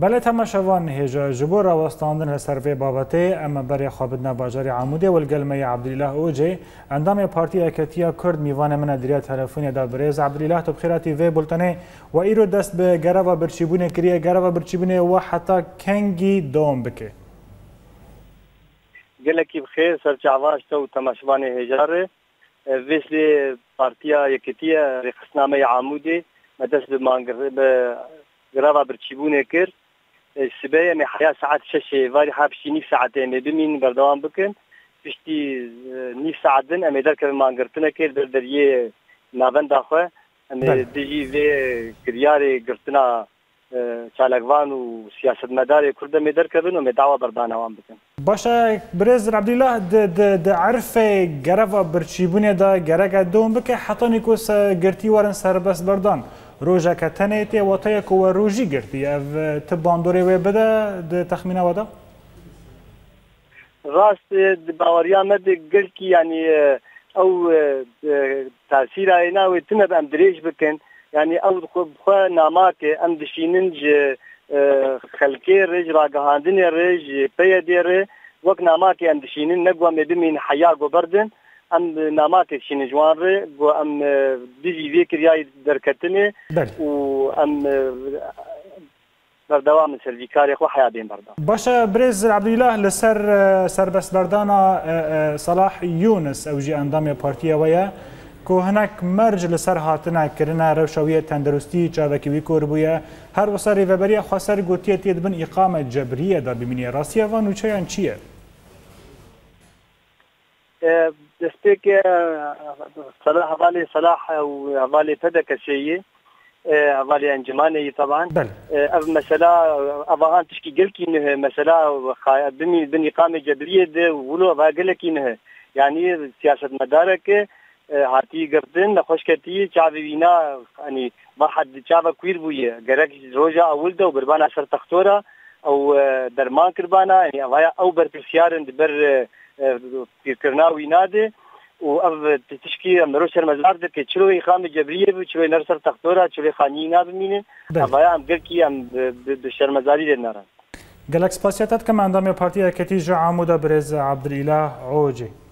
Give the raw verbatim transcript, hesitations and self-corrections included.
بله تماشاوان هجا جبور راوستاندن لسروی بابته اما برای خوابدنا باجار عموده والگلمه عبدالله اوجه اندام پارتی اکتیا کرد میوان من دریا تلفونی دا برز عبدالله تو بخیراتی وی بولتنه و ایرو دست به گروا برچیبونه کریه گروا برچیبونه و حتی کنگی دوم بکه گلکی بخیر سرچاواش تو تماشاوان هجاره ویسلی پارتیا اکتیا رخصنامه عموده مدرس به گروا برچیبونه کرد سبايا من حياة ساعات شاشة فاري حابشي نيف ساعتين بمين بردوان بكن بشتي نيف ساعتين أمي درك بمانقرتنا كير در دريه نابن داخوة أمي ديجي في كرياري قرتنا چالقوان و سياسة مداري كرده مي درك بن ومي دعوة بردانا وان بكن باشا برز عبدالله د عرف گرفا برچیبونه دا گرگا دوم بکه حتی نیکوس گرتی وارن سربست بردان روژا که تنیتی و تایک و روژی گرتی او تباندوری و بده ده تخمینه ودا؟ راست باوریا مد گرکی یعنی او تاثیر اینا و تنب ام دریج بکن یعنی او بخوا ناماک ام دشیننج خلکی رج راگهاندن رج پیدی ره وقت ناماک ام دشینن نگوام بمین حیا گو بردن ام ناماک شینجوان ره گو ام دیجی ویکریای درکتنه و ام بردوام سلویکاری خو حیا بین بردان. باشه برز عبدالله لسر سربست بردانا صلاح یونس اوجی اندام پارتیا ویا که هناك مرج لسر هاتنا کرنا روشویه تندرستی چاوکی وی کور بویا هر وسر ریوبری خسر گوتیه تید بن اقامه جبریه دا ببینی راسیه وان و چیان چیه؟ دسته که صلاح حوالی صلاح و حوالی پدک شیه حوالی انجمانه طبعا بله اف مسألة افغان تشكي قلكي انه مسألة بني بني اقامه جبريه ده ولو باقلكي انه يعني سياسه مدارك هاتی گردن نخوش کتی چاوی وینا یعنی واحد چاوا کویر بویه گرک روزا اول دو بربانا سر تختورا او درمان کربانا یعنی اوایا او بر پرسیارن بر کرنا وینا ده و او تشکی مروشر مزار ده که چلو اقامه جبریه بو چلو نرسر تختورا چلو خانی نا بمینه اوایا ام گرکی ام شرمزاری ده نران گلکس پاسیاتت کم اندام پارتی اکتی جو عموده برز عبدالله عوجی